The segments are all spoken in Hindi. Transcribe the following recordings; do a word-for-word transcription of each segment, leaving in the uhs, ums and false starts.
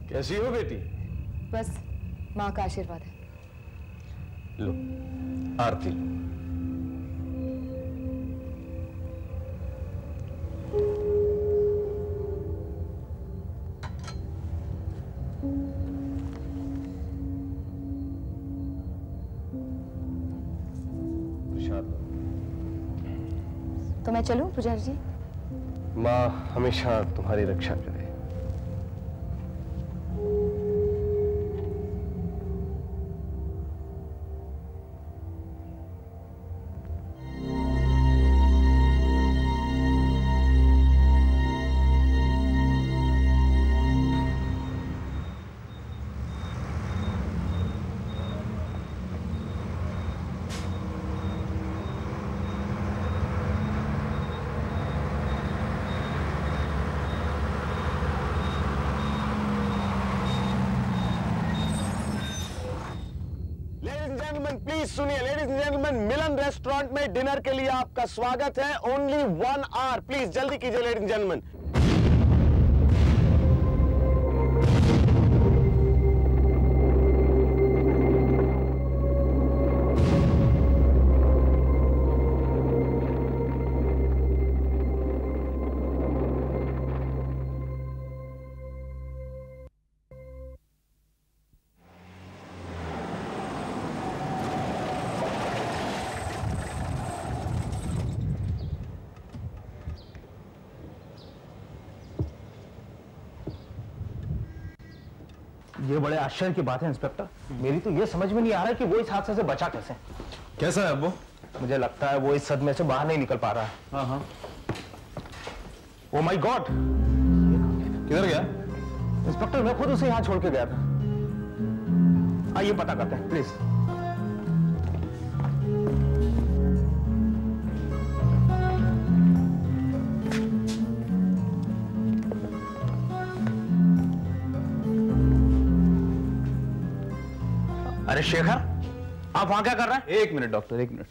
कैसी हो बेटी? बस माँ का आशीर्वाद है। लो आरती लो। तो मैं चलूं पुजारी जी? माँ हमेशा तुम्हारी रक्षा करे। प्लीज सुनिए ladies and gentleman, Milan restaurant में डिनर के लिए आपका स्वागत है। ओनली वन आवर, प्लीज जल्दी कीजिए लेडीज एंड जेंटलमैन। ये बड़े आश्चर्य की बात है इंस्पेक्टर, मेरी तो ये समझ में नहीं आ रहा है कि वो इस हादसे से बचा कैसे। कैसा है वो? मुझे लगता है वो इस सदमे से बाहर नहीं निकल पा रहा है। हाँ हाँ। ओ माय गॉड, किधर गया? इंस्पेक्टर मैं खुद उसे यहाँ छोड़ के गया था। आइए पता करते हैं प्लीज। अरे शेखर, आप वहां क्या कर रहे हैं? एक मिनट डॉक्टर, एक मिनट।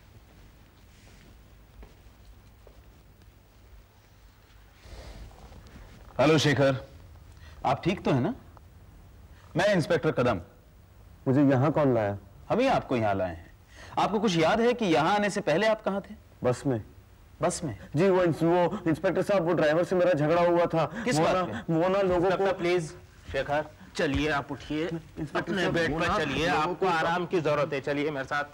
हेलो शेखर, आप ठीक तो है ना? मैं इंस्पेक्टर कदम। मुझे यहाँ कौन लाया? हम ही आपको यहाँ लाए हैं। आपको कुछ याद है कि यहाँ आने से पहले आप कहाँ थे? बस में। बस में? जी वो वो इंस्पेक्टर साहब, वो ड्राइवर से मेरा झगड़ा हुआ था। किस बात पे? वो ना लोगों को। प्लीज शेखर चलिए, आप उठिए, अपने बेड पर चलिए, आपको आराम की जरूरत है। चलिए मेरे साथ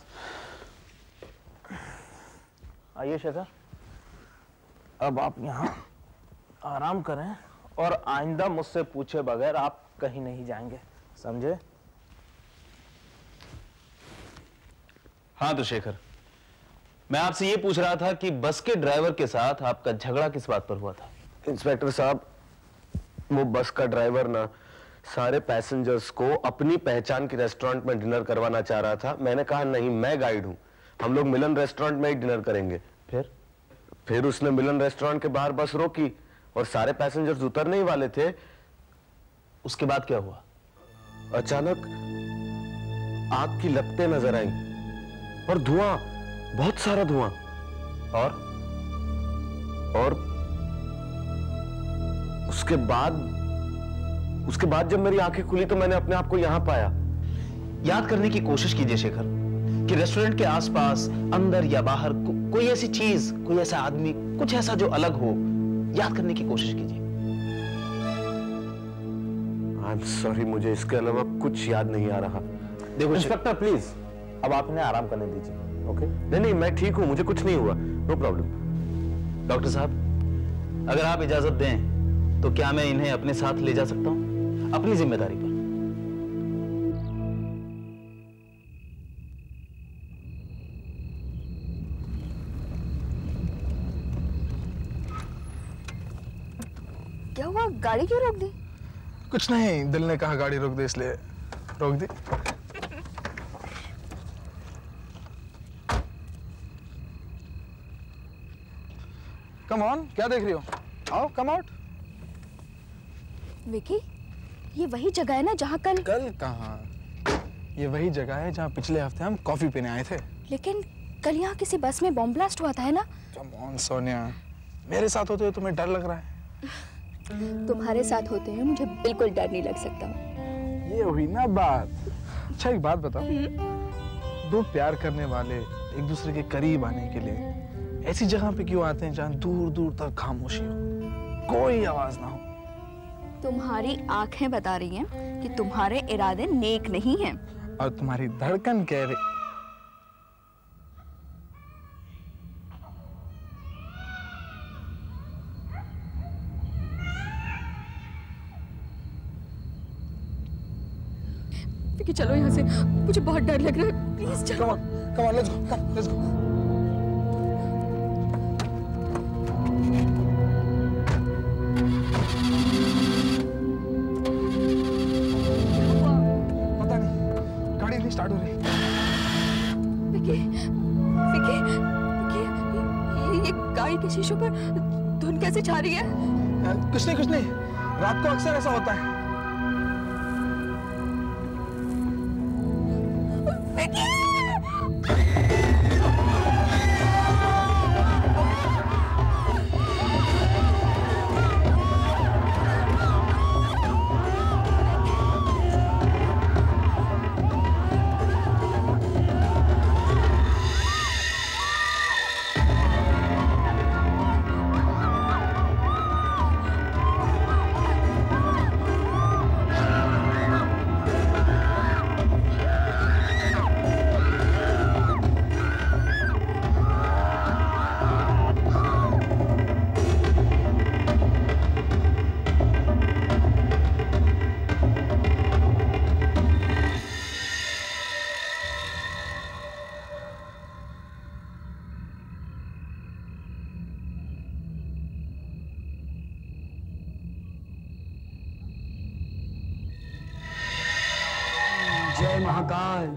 आइए शेखर। अब आप यहाँ आराम करें और आइंदा मुझसे पूछे बगैर आप कहीं नहीं जाएंगे, समझे? हाँ तो शेखर, मैं आपसे ये पूछ रहा था कि बस के ड्राइवर के साथ आपका झगड़ा किस बात पर हुआ था? इंस्पेक्टर साहब, वो बस का ड्राइवर ना सारे पैसेंजर्स को अपनी पहचान के रेस्टोरेंट में डिनर करवाना चाह रहा था। मैंने कहा नहीं, मैं गाइड हूं, हम लोग मिलन रेस्टोरेंट में ही डिनर करेंगे। फिर फिर उसने मिलन रेस्टोरेंट के बाहर बस रोकी और सारे पैसेंजर्स उतरने ही वाले थे। उसके बाद क्या हुआ? अचानक आग की लपटें नजर आई और धुआं, बहुत सारा धुआं। और और उसके बाद उसके बाद जब मेरी आंखें खुली तो मैंने अपने आप को यहां पाया। याद करने की कोशिश कीजिए शेखर कि रेस्टोरेंट के आसपास अंदर या बाहर को, कोई ऐसी चीज, कोई ऐसा आदमी, कुछ ऐसा जो अलग हो, याद करने की कोशिश कीजिए। आई एम सॉरी, मुझे इसके अलावा कुछ याद नहीं आ रहा। देखो इंस्पेक्टर प्लीज, अब आप इन्हें आराम करने दीजिए। ओके? नहीं नहीं, मैं ठीक हूं, मुझे कुछ नहीं हुआ, नो प्रॉब्लम। डॉक्टर साहब, अगर आप इजाजत दें तो क्या मैं इन्हें अपने साथ ले जा सकता हूं, अपनी जिम्मेदारी पर? क्या हुआ, गाड़ी क्यों रोक दी? कुछ नहीं, दिल ने कहा गाड़ी रोक दे इसलिए रोक दी। कम ऑन, क्या देख रही हो? आओ, कम आउट। विकी, ये वही जगह है ना जहाँ कल कल कहाँ? ये वही जगह है जहाँ पिछले हफ्ते हम कॉफी पीने आए थे। लेकिन कल यहाँ किसी बस में बॉम्ब ब्लास्ट हुआ था, है ना? कम ऑन सोनिया, मेरे साथ होते हुए तुम्हें डर लग रहा है? तुम्हारे साथ होते हुए मुझे बिल्कुल डर नहीं लग सकता। ये हुई ना बात। अच्छा एक बात बताओ, दो प्यार करने वाले एक दूसरे के करीब आने के लिए ऐसी जगह पे क्यों आते हैं जहाँ दूर दूर तक खामोशी हो, कोई आवाज ना हो? तुम्हारी आंखें बता रही हैं कि तुम्हारे इरादे नेक नहीं हैं। और तुम्हारी धड़कन कह रही। विकी चलो यहाँ से, मुझे बहुत डर लग रहा है, प्लीज चलो। Come on, come on, let's go, come, let's go. पता नहीं, गाड़ी नहीं स्टार्ट हो रही। विकी, विकी, विकी, ये, ये गाड़ी के शीशों पर धुंध कैसे छा रही है? कुछ नहीं, कुछ नहीं, रात को अक्सर ऐसा होता है। जय महाकाल।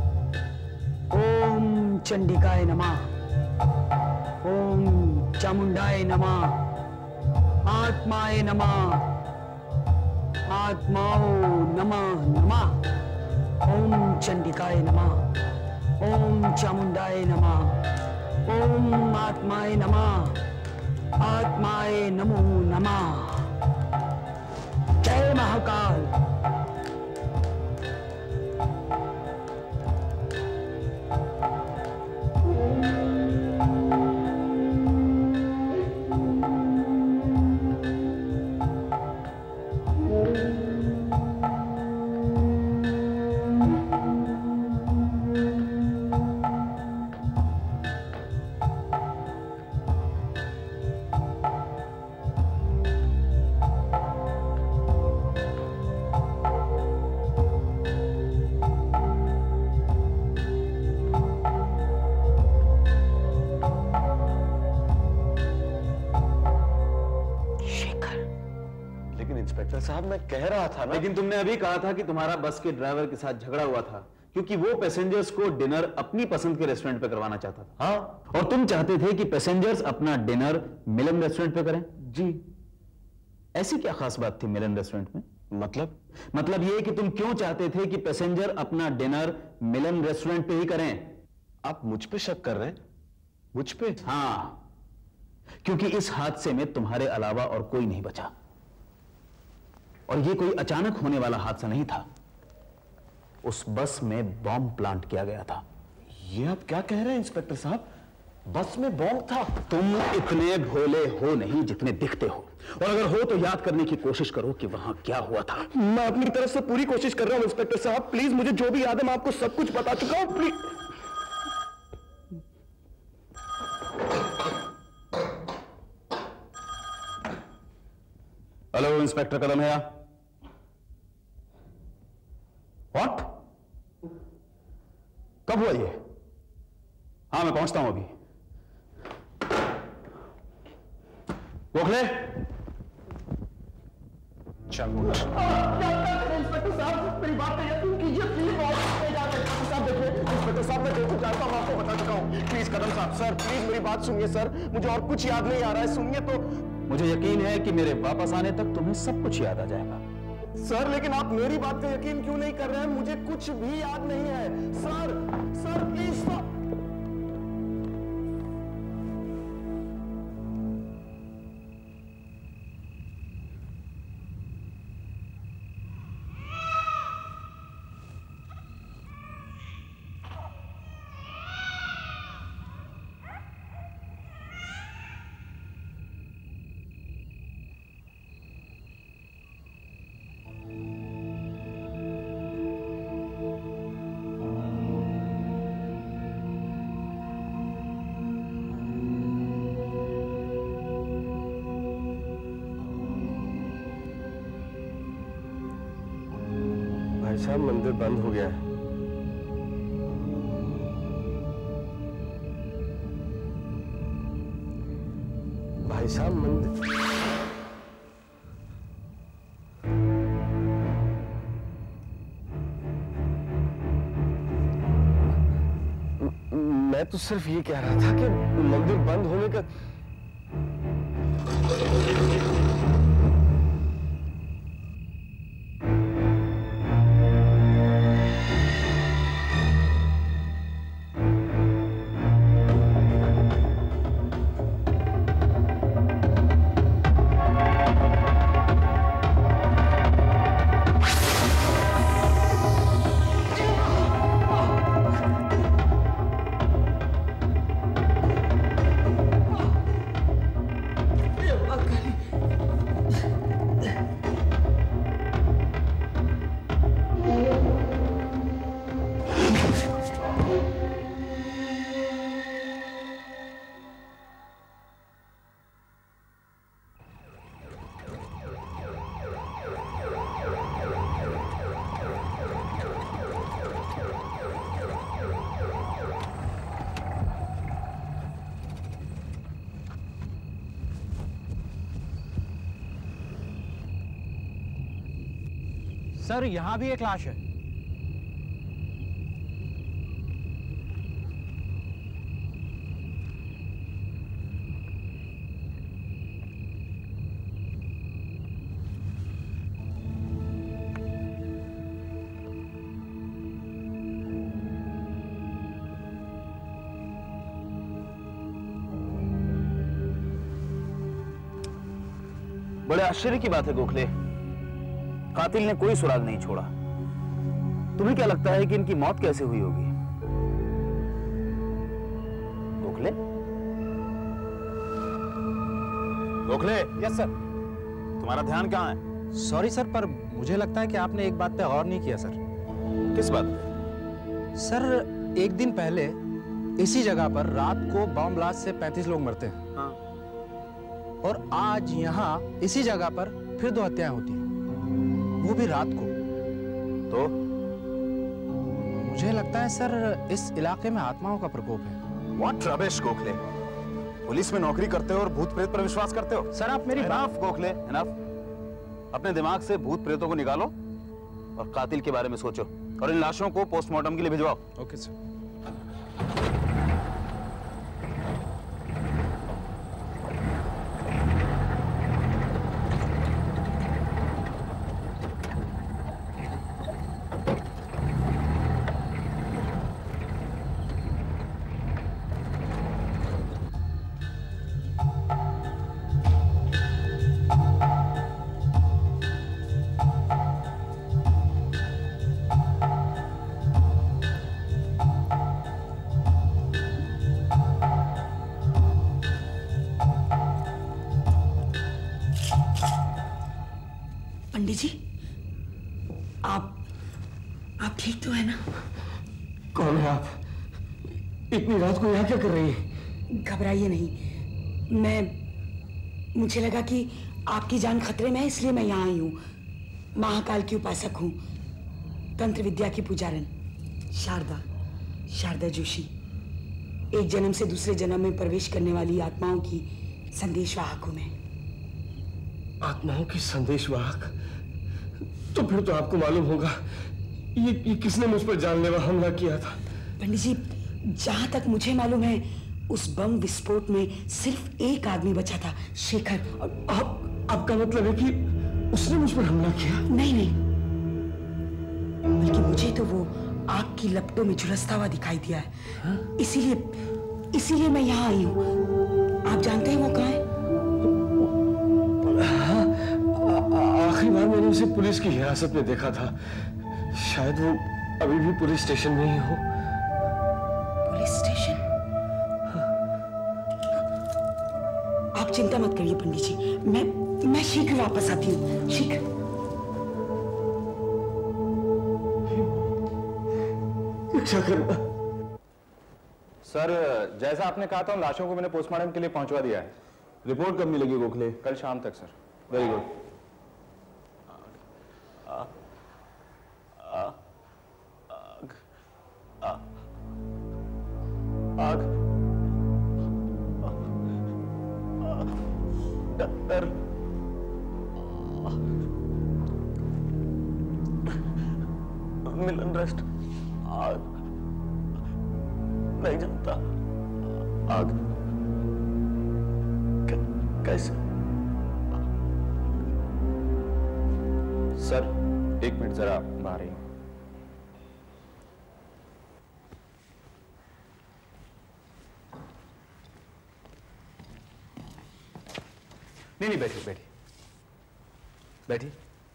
ओम चंडिकाय नमः। ओम चामुंडाय नमः। आत्माय नमः। आत्माओ नमः नमः। ओम चंडिकाय नमः। ओम चामुंडाय नमः। ओम आत्माय नमः। आत्माय नमो नमः। जय महाकाल। इंस्पेक्टर साहब मैं कह रहा था ना। लेकिन तुमने अभी कहा था कि तुम्हारा बस के ड्राइवर के साथ झगड़ा हुआ था क्योंकि वो पैसेंजर्स को डिनर अपनी पसंद के रेस्टोरेंट पे करवाना चाहता था। हाँ, और तुम चाहते थे कि पैसेंजर्स अपना डिनर मिलन रेस्टोरेंट पे करें। जी। ऐसी क्या खास बात थी मिलन रेस्टोरेंट में? मतलब मतलब ये कि तुम क्यों चाहते थे कि पैसेंजर अपना डिनर मिलन रेस्टोरेंट पे ही करें? आप मुझ पे शक कर रहे हैं? मुझ पे? हाँ, क्योंकि इस हादसे में तुम्हारे अलावा और कोई नहीं बचा और ये कोई अचानक होने वाला हादसा नहीं था। उस बस में बॉम्ब प्लांट किया गया था। ये आप क्या कह रहे हैं इंस्पेक्टर साहब? बस में बॉम्ब था? तुम इतने भोले हो नहीं जितने दिखते हो, और अगर हो तो याद करने की कोशिश करो कि वहां क्या हुआ था। मैं अपनी तरफ से पूरी कोशिश कर रहा हूं इंस्पेक्टर साहब, प्लीज मुझे जो भी याद है मैं आपको सब कुछ बता चुका हूं, प्लीज। हेलो, इंस्पेक्टर कदम है। व्हाट? कब हुआ ये? हाँ, मैं पहुंचता हूं अभी। गोखले, चल। इंस्पेक्टर साहब मेरी बात पे यकीन कीजिए प्लीज। साहब देखिए इंस्पेक्टर साहब, मैं जो कुछ जानता हूं आपको बता चुका हूं। प्लीज कदम साहब, सर प्लीज मेरी बात सुनिए सर, मुझे और कुछ याद नहीं आ रहा है, सुनिए तो। मुझे यकीन है कि मेरे वापस आने तक तुम्हें सब कुछ याद आ जाएगा। सर लेकिन आप मेरी बात पे यकीन क्यों नहीं कर रहे हैं? मुझे कुछ भी याद नहीं है सर। Sir please sir. भाई साहब मंदिर बंद हो गया है। भाई साहब मंदिर मैं तो सिर्फ ये कह रहा था कि मंदिर बंद होने का सर, यहां भी एक लाश है। बड़े आश्चर्य की बात है गोखले, कातिल ने कोई सुराग नहीं छोड़ा। तुम्हें क्या लगता है कि इनकी मौत कैसे हुई होगी? गोखले? गोखले? Yes sir. तुम्हारा ध्यान कहां है? सॉरी सर, पर मुझे लगता है कि आपने एक बात पे गौर नहीं किया सर। किस बात पे? सर, एक दिन पहले इसी जगह पर रात को बम ब्लास्ट से पैंतीस लोग मरते हैं। हाँ। और आज यहाँ इसी जगह पर फिर दो हत्याएं होती हैं, वो भी रात को। तो मुझे लगता है सर, इस इलाके में आत्माओं का प्रकोप है। व्हाट रबिश गोखले, पुलिस में नौकरी करते हो और भूत प्रेत पर विश्वास करते हो? सर आप मेरी बात। Enough Gokhale, enough. अपने दिमाग से भूत प्रेतों को निकालो और कातिल के बारे में सोचो, और इन लाशों को पोस्टमार्टम के लिए भिजवाओ। Okay sir. पंडित जी, आप आप ठीक तो है ना? कौन है आप? इतनी रात को यहाँ क्या कर रही है? घबराइए नहीं, मैं मुझे लगा कि आपकी जान खतरे में है, इसलिए मैं यहाँ आई हूँ। महाकाल की उपासक हूँ, तंत्र विद्या की पुजारन शारदा शारदा जोशी। एक जन्म से दूसरे जन्म में प्रवेश करने वाली आत्माओं की संदेशवाहक हूँ मैं। आत्माओं की संदेशवाहक? तो फिर तो आपको मालूम होगा ये, ये किसने मुझ पर जानलेवा हमला किया था। पंडित जी, जहां तक मुझे मालूम है उस बम विस्फोट में सिर्फ एक आदमी बचा था, शेखर। और आप, आपका मतलब है कि उसने मुझ पर हमला किया? नहीं नहीं, बल्कि मुझे तो वो आग की लपटों में झुलसता हुआ दिखाई दिया है। इसीलिए इसीलिए मैं यहाँ आई हूँ। आप जानते हैं वो कहाँ है? आखिरी बार मैंने उसे पुलिस की हिरासत में देखा था। शायद वो अभी भी पुलिस स्टेशन में ही हो। Police station? आप चिंता मत करिए पंडित जी, मैं मैं शीघ्र वापस आती हूँ, शीघ्र। क्या करना? सर, जैसा आपने कहा था उन लाशों को मैंने पोस्टमार्टम के लिए पहुंचवा दिया है। रिपोर्ट कब मिलेगी गोखले? कल शाम तक sir. Very good. Milan rest आग नहीं जानता। आग कै, कैसे? सर एक मिनट जरा बाहर आइए। नहीं नहीं बैठिए बैठिए बैठिए।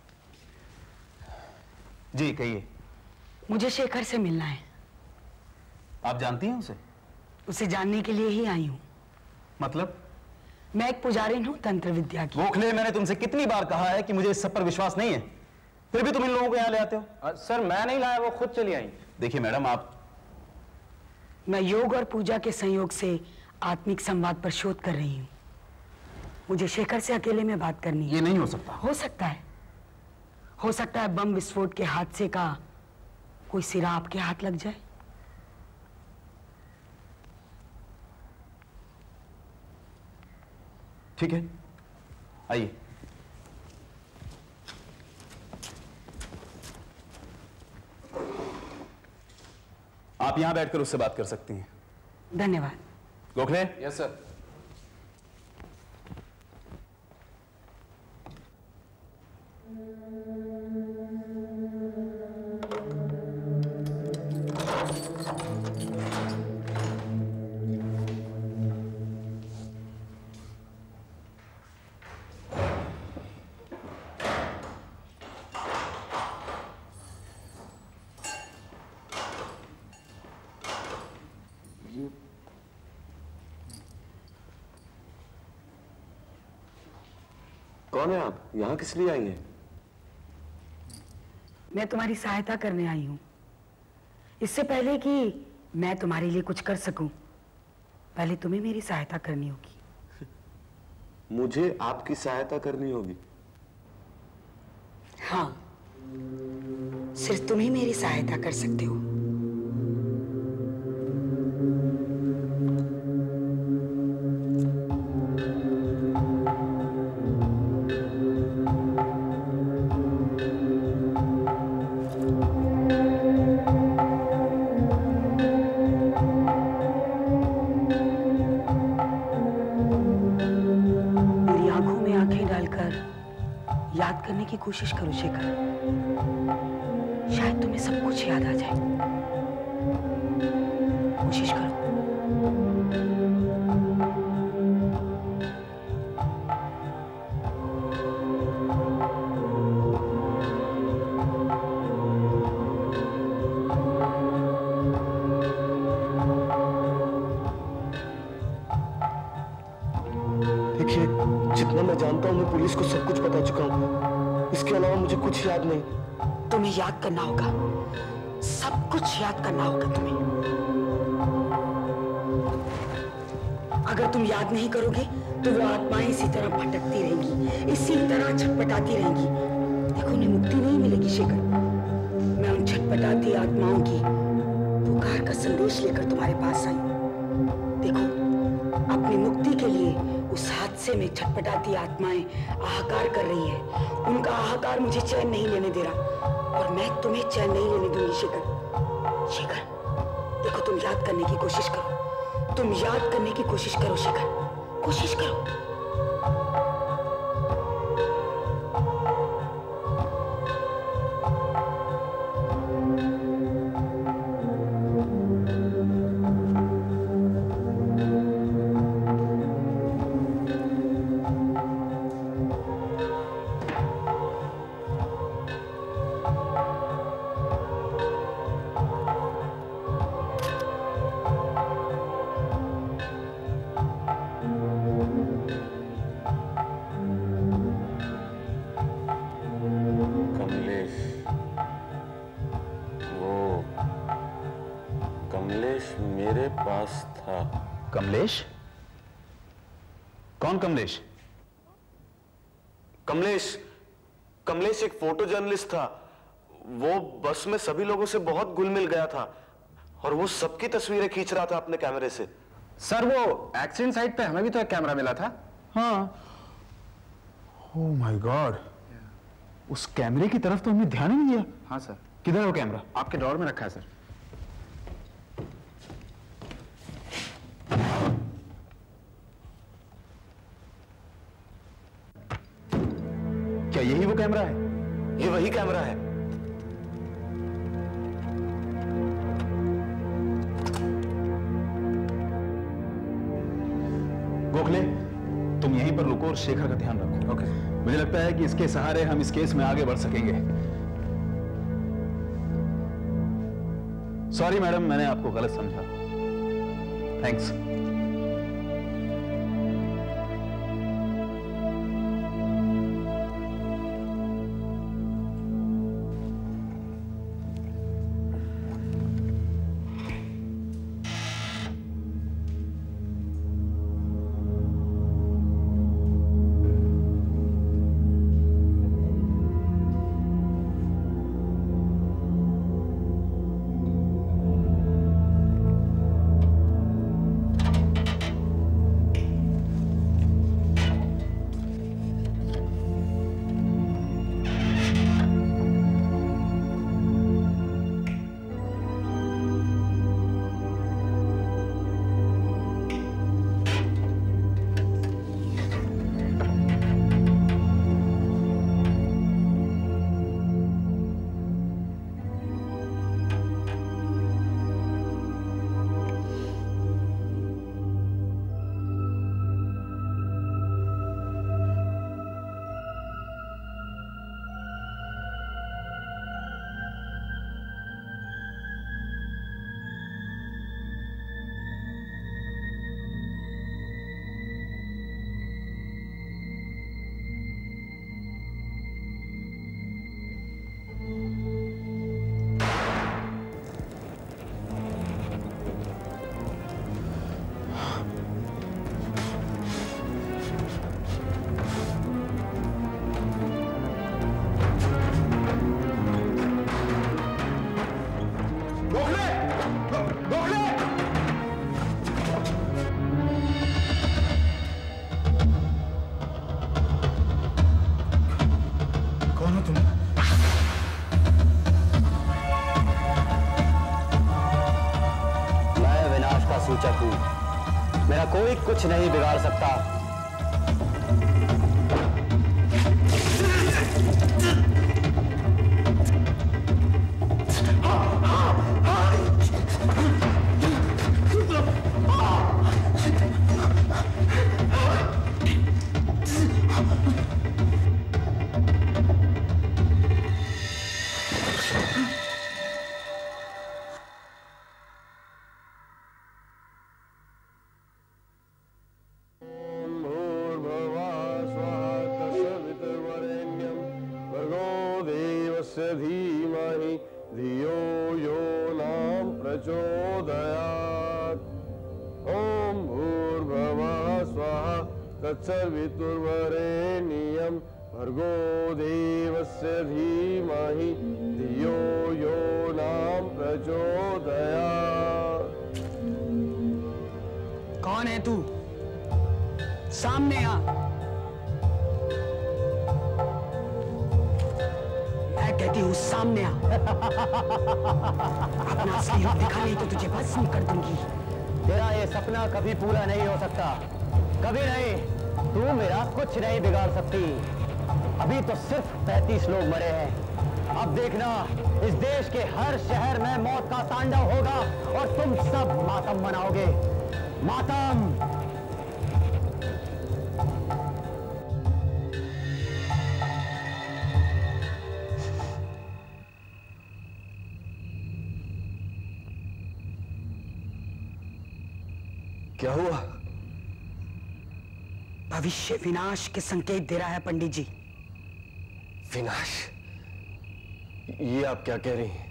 जी कहिए। मुझे शेखर से मिलना है। आप जानती हैं उसे? उसे जानने के लिए ही आई हूँ। मतलब? मैं एक पुजारिन हूँ तंत्र विद्या की। गोखले, मैंने तुमसे कितनी बार कहा है कि मुझे इस सब पर विश्वास नहीं है, फिर भी तुम इन लोगों को यहाँ ले आते हो। आ, सर मैं नहीं लाया, वो खुद चली आई। देखिए मैडम, आप मैं योग और पूजा के संयोग से आत्मिक संवाद पर शोध कर रही हूँ। मुझे शेखर से अकेले में बात करनी है। ये नहीं हो सकता। हो सकता है, हो सकता है बम विस्फोट के हादसे का कोई सिरा आपके हाथ लग जाए। ठीक है, आइए। आप यहां बैठकर उससे बात कर सकती हैं। धन्यवाद। गोखले। Yes sir. कौन है आप? यहाँ किस लिए आई हैं? मैं तुम्हारी सहायता करने आई हूँ। इससे पहले कि मैं तुम्हारे लिए कुछ कर सकूं, पहले तुम्हें मेरी सहायता करनी होगी। मुझे आपकी सहायता करनी होगी? हाँ, सिर्फ तुम ही मेरी सहायता कर सकते हो। याद करने की कोशिश करो शेखर, शायद तुम्हें सब कुछ याद आ जाए। कोशिश करो। देखिए, जितना मैं जानता हूँ मैं पुलिस को सब कुछ बता चुका हूँ। इसके अलावा मुझे कुछ याद नहीं। तुम्हें याद करना होगा, सब कुछ याद करना होगा तुम्हें। अगर तुम याद नहीं करोगे तो वो आत्माएं इसी तरह भटकती रहेंगी, इसी तरह छटपटाती रहेंगी। देखो, उन्हें मुक्ति नहीं मिलेगी शेखर। मैं उन छटपटाती आत्माओं की पुकार का संदेश लेकर तुम्हारे पास आई। देखो, अपनी मुक्ति के लिए उस हादसे में छटपटाती आत्माएं हाहाकार कर रही है। उनका हाहाकार मुझे चैन नहीं लेने दे रहा और मैं तुम्हें चैन नहीं लेने दूंगी शेखर। शेखर, देखो, तुम याद करने की कोशिश करो। तुम याद करने की कोशिश करो शेखर, कोशिश करो। मेरे पास था। कमलेश? कौन कमलेश? कमलेश कमलेश एक फोटो जर्नलिस्ट था। वो बस में सभी लोगों से बहुत घुल मिल गया था और वो सबकी तस्वीरें खींच रहा था अपने कैमरे से। सर, वो एक्सीडेंट साइट पे हमें भी तो एक कैमरा मिला था। हाँ। ओह माय गॉड, उस कैमरे की तरफ तो हमने ध्यान ही नहीं दिया। हाँ सर। किधर है वो कैमरा? आपके ड्रॉर में रखा है सर। क्या यही वो कैमरा है? ये वही कैमरा है। गोखले, तुम यहीं पर रुको और शेखर का ध्यान रखो। ओके। मुझे लगता है कि इसके सहारे हम इस केस में आगे बढ़ सकेंगे। सॉरी मैडम, मैंने आपको गलत समझा। थैंक्स। सूचक हूं, मेरा कोई कुछ नहीं बिगाड़ सकता। धीमहि धियो यो नाम प्रचोदयात्। ओम भूर्भुवः स्वः तत्सवितुर्वरेण्यं भर्गो देवस्य धीमहि धियो यो नाम प्रचोदयात्। कौन है तू? सामने आ। कहती हूँ सामने आ। अपना असली रूप दिखा, नहीं तो तुझे भस्म कर दूंगी। तेरा ये सपना कभी पूरा नहीं हो सकता, कभी नहीं। तू मेरा कुछ नहीं बिगाड़ सकती। अभी तो सिर्फ पैंतीस लोग मरे हैं, अब देखना इस देश के हर शहर में मौत का तांडव होगा और तुम सब मातम मनाओगे। मातम। क्या हुआ? भविष्य विनाश के संकेत दे रहा है पंडित जी। विनाश? ये आप क्या कह रही हैं?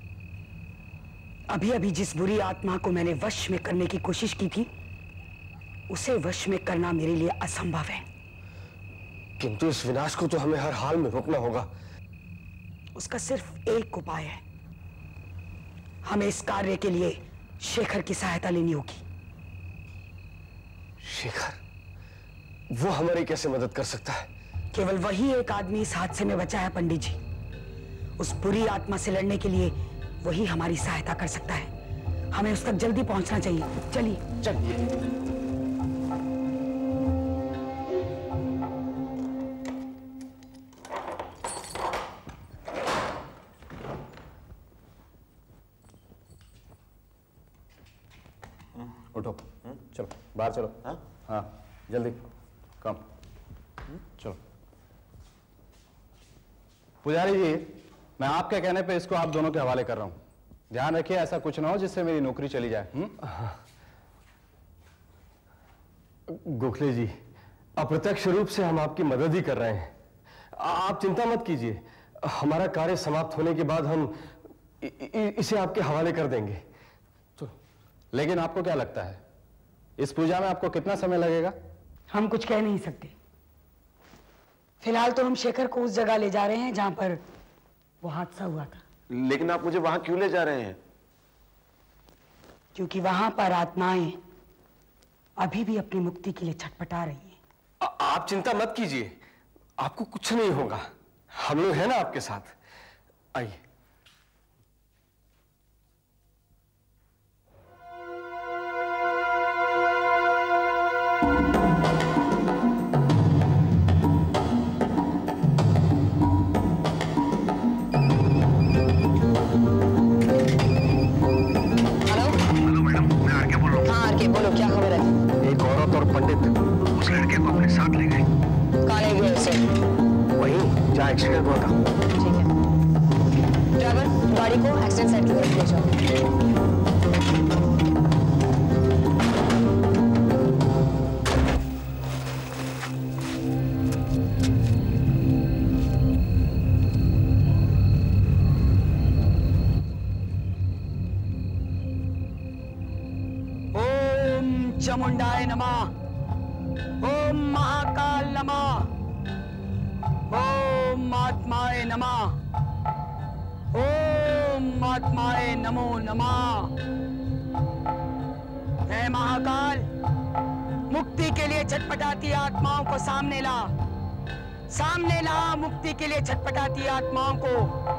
अभी अभी जिस बुरी आत्मा को मैंने वश में करने की कोशिश की थी, उसे वश में करना मेरे लिए असंभव है। किंतु इस विनाश को तो हमें हर हाल में रोकना होगा। उसका सिर्फ एक उपाय है। हमें इस कार्य के लिए शेखर की सहायता लेनी होगी। शेखर? वो हमारी कैसे मदद कर सकता है? केवल वही एक आदमी इस हादसे में बचा है पंडित जी, उस बुरी आत्मा से लड़ने के लिए वही हमारी सहायता कर सकता है। हमें उस तक जल्दी पहुंचना चाहिए। चलिए चलिए। उठो, चलो बाहर चलो। हाँ हाँ जल्दी कम चलो। पुजारी जी, मैं आपके कहने पे इसको आप दोनों के हवाले कर रहा हूं। ध्यान रखिए ऐसा कुछ ना हो जिससे मेरी नौकरी चली जाए। गोखले जी, अप्रत्यक्ष रूप से हम आपकी मदद ही कर रहे हैं। आप चिंता मत कीजिए, हमारा कार्य समाप्त होने के बाद हम इ, इ, इसे आपके हवाले कर देंगे। तो लेकिन आपको क्या लगता है इस पूजा में आपको कितना समय लगेगा? हम कुछ कह नहीं सकते। फिलहाल तो हम शेखर को उस जगह ले जा रहे हैं जहां पर वो हादसा हुआ था। लेकिन आप मुझे वहां क्यों ले जा रहे हैं? क्योंकि वहां पर आत्माएं अभी भी अपनी मुक्ति के लिए छटपटा रही हैं। आ, आप चिंता मत कीजिए, आपको कुछ नहीं होगा। हम लोग हैं ना आपके साथ। आइए। बोलो क्या खबर है? एक औरत और पंडित उस लड़के को अपने साथ ले गए। कहाँ ले गए उसे? वहीं जहाँ एक्सीडेंट हुआ था। ठीक है, ड्राइवर गाड़ी को एक्सीडेंट साइड की तरफ ले जाओ। चामुंडाय नमः, ओम महाकाल नमः, ओम आत्माय नमः, ओम आत्माय नमो नमः। हे महाकाल, मुक्ति के लिए छटपटाती आत्माओं को सामने ला, सामने ला मुक्ति के लिए छटपटाती आत्माओं को।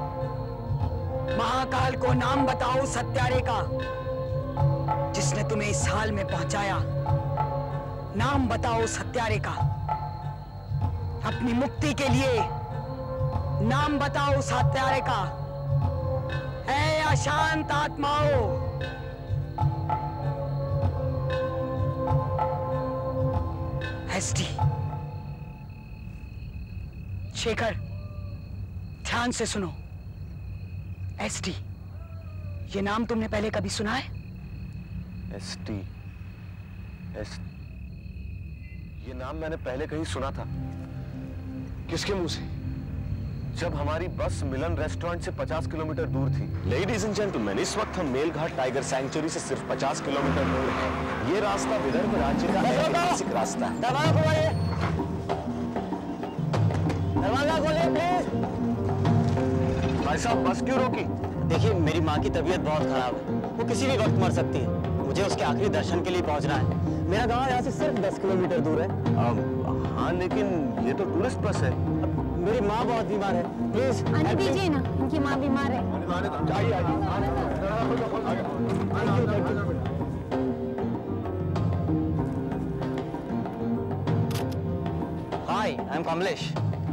महाकाल को नाम बताओ सत्यारे का जिसने तुम्हें इस हाल में पहुंचाया। नाम बताओ सत्यारे का। अपनी मुक्ति के लिए नाम बताओ सत्यारे का। ऐ अशांत आत्माओं, एसडी शेखर ध्यान से सुनो। एसडी ये नाम तुमने पहले कभी सुना है? एस टी एस ये नाम मैंने पहले कहीं सुना था। किसके मुंह से? जब हमारी बस मिलन रेस्टोरेंट से पचास किलोमीटर दूर थी। लेडीज एंड जेंटलमैन, इस वक्त हम मेलघाट टाइगर सैंक्चुरी से सिर्फ पचास किलोमीटर दूर हैं। ये रास्ता विदर्भ राज्य का ऐतिहासिक रास्ता है। दरवाजा खोलिए, दरवाजा खोलिए प्लीज। भाई साहब, बस क्यों रोकी? देखिए, मेरी माँ की तबीयत बहुत खराब है, वो किसी भी वक्त मर सकती है। मुझे उसके आखिरी दर्शन के लिए पहुंचना है। मेरा गांव यहाँ से सिर्फ दस किलोमीटर दूर है। अब हाँ, लेकिन ये तो टूरिस्ट बस है। मेरी माँ बहुत बीमार है, प्लीज आने दीजिए ना, उनकी माँ बीमार है। आइए आइए। Hi, I am Kamlesh,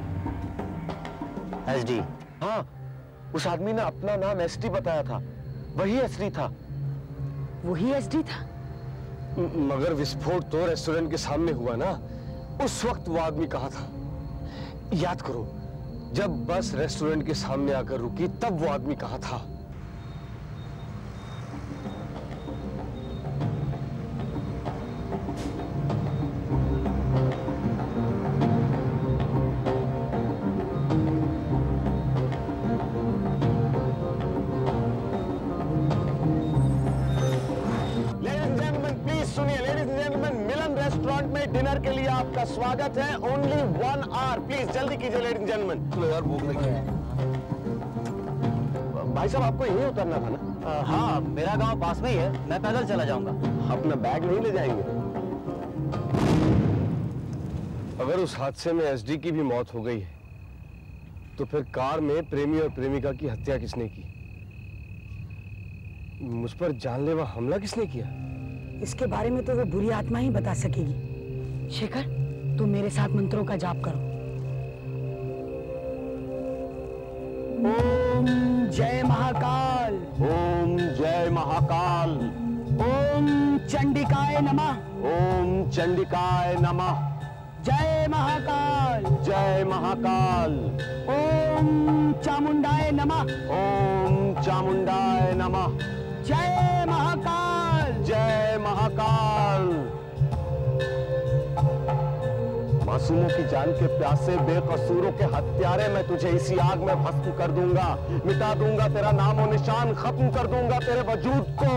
SD. हाँ, उस आदमी ने अपना नाम एसडी बताया था। वही एसडी था। वही एसडी था? मगर विस्फोट तो रेस्टोरेंट के सामने हुआ ना, उस वक्त वो आदमी कहाँ था? याद करो, जब बस रेस्टोरेंट के सामने आकर रुकी तब वो आदमी कहाँ था? डिनर के लिए आपका स्वागत है। ओनली वन आवर, प्लीज जल्दी कीजिए लेडीज एंड जेंटलमैन। चलो यार, भूख लगी है। भाई साहब, आपको यहीं उतरना था ना? आ, हाँ, मेरा गांव पास में ही है, मैं पैदल चला जाऊंगा। अपना बैग नहीं ले जाएंगे? अगर उस हादसे में एसडी की भी मौत हो गई है तो फिर कार में प्रेमी और प्रेमिका की हत्या किसने की? मुझ पर जानलेवा हमला किसने किया? इसके बारे में तो वो बुरी आत्मा ही बता सकेगी। शेखर, तुम मेरे साथ मंत्रों का जाप करो। ओम जय महाकाल। ओम जय महाकाल। ओम चंडिकाय नमः। ओम चंडिकाय नमः। जय महाकाल। जय महाकाल। ओम चामुंडाय नमः। ओम चामुंडाय नमः। जय महाकाल। जय महाकाल। मासूमों की जान के प्यासे बेकसूरों के हत्यारे, मैं तुझे इसी आग में भस्म कर दूंगा, मिटा दूंगा तेरा नामो निशान, खत्म कर दूंगा तेरे वजूद को।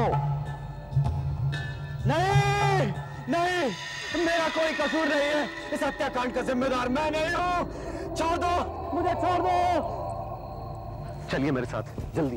नहीं नहीं, मेरा कोई कसूर नहीं है। इस हत्याकांड का जिम्मेदार मैं नहीं हूं। छोड़ दो मुझे, छोड़ दो। चलिए मेरे साथ जल्दी।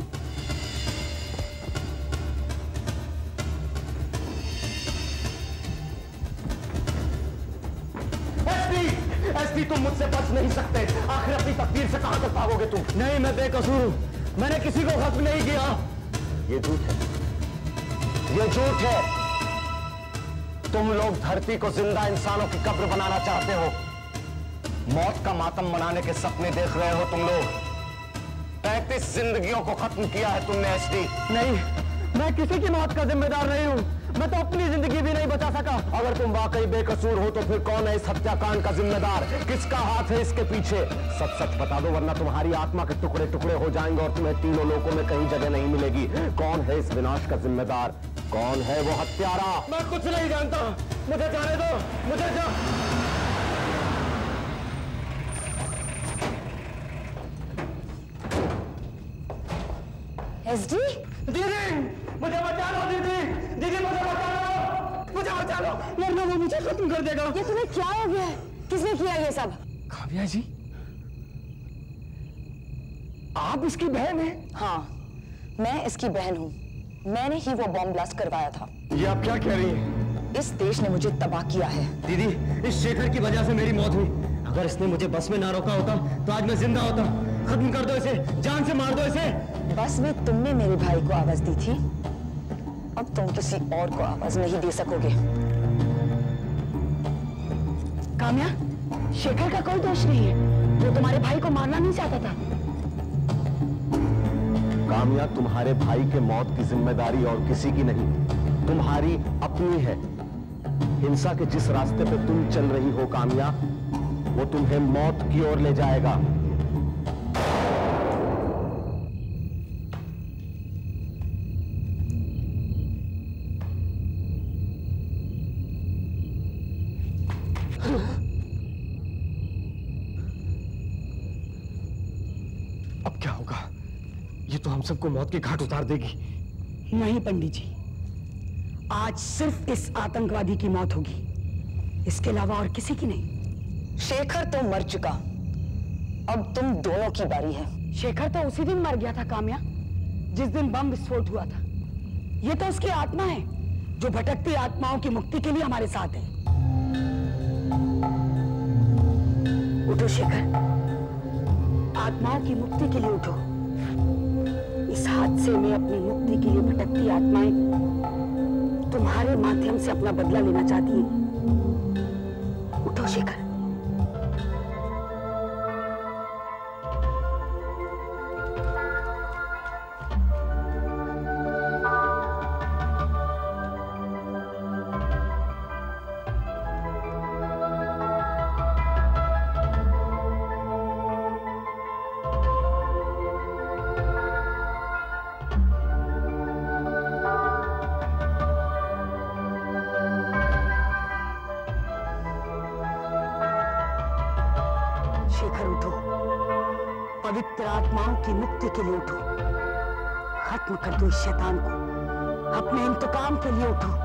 एसपी, एसपी तुम मुझसे बच नहीं सकते। आखिर अपनी तकदीर से कहां तक भागोगे तुम? नहीं, मैं बेकसूर हूं। मैंने किसी को खत्म नहीं किया। ये झूठ है, ये झूठ है। तुम लोग धरती को जिंदा इंसानों की कब्र बनाना चाहते हो। मौत का मातम मनाने के सपने देख रहे हो तुम लोग। पैंतीस जिंदगियों को खत्म किया है तुमने एसडी। नहीं, मैं किसी की मौत का जिम्मेदार नहीं हूं। मैं तो अपनी जिंदगी भी नहीं बचा सका। अगर तुम वाकई बेकसूर हो तो फिर कौन है इस हत्याकांड का जिम्मेदार? किसका हाथ है इसके पीछे? सच सच बता दो, वरना तुम्हारी आत्मा के टुकड़े टुकड़े हो जाएंगे और तुम्हें तीनों लोकों में कहीं जगह नहीं मिलेगी। कौन है इस विनाश का जिम्मेदार? कौन है वो हत्यारा? मैं कुछ नहीं जानता। मुझे जाने दो, मुझे जा... एसडी? दीदी, मुझे बचा लो दीदी। दीदी मुझे बचा लो, मुझे बचा लो, वरना वो मुझे खत्म कर देगा। ये तुम्हें क्या हो गया है? किसने किया ये सब? काव्या जी, आप इसकी बहन हैं? हाँ, मैं इसकी बहन हूँ। मैंने ही वो बॉम्ब ब्लास्ट करवाया था। ये आप क्या कह रही हैं? इस देश ने मुझे तबाह किया है। दीदी, इस शेखर की वजह से मेरी मौत हुई। अगर इसने मुझे बस में ना रोका होता तो आज मैं जिंदा होता। खत्म कर दो इसे, जान से मार दो इसे। बस में तुमने मेरे भाई को आवाज दी थी, अब तुम किसी और को आवाज नहीं दे सकोगे। काम्या, शेखर का कोई दोष नहीं है। वो तुम्हारे भाई को मारना नहीं चाहता था। काम्या, तुम्हारे भाई के मौत की जिम्मेदारी और किसी की नहीं, तुम्हारी अपनी है। हिंसा के जिस रास्ते पे तुम चल रही हो काम्या, वो तुम्हें मौत की ओर ले जाएगा। अब क्या होगा? ये तो हम सबको मौत के घाट उतार देगी। नहीं पंडित जी, आज सिर्फ इस आतंकवादी की मौत होगी, इसके अलावा और किसी की नहीं। शेखर तो मर चुका, अब तुम दोनों की बारी है। शेखर तो उसी दिन मर गया था काम्या, जिस दिन बम विस्फोट हुआ था। ये तो उसकी आत्मा है जो भटकती आत्माओं की मुक्ति के लिए हमारे साथ है। उठो शेखर, आत्माओं की मुक्ति के लिए उठो। इस हादसे में अपनी मुक्ति के लिए भटकती आत्माएं तुम्हारे माध्यम से अपना बदला लेना चाहती हैं। उठो शेखर। शेखर उठो, पवित्र आत्माओं की मुक्ति के लिए उठो। खत्म कर दो इस शैतान को, अपने इंतकाम के लिए उठो।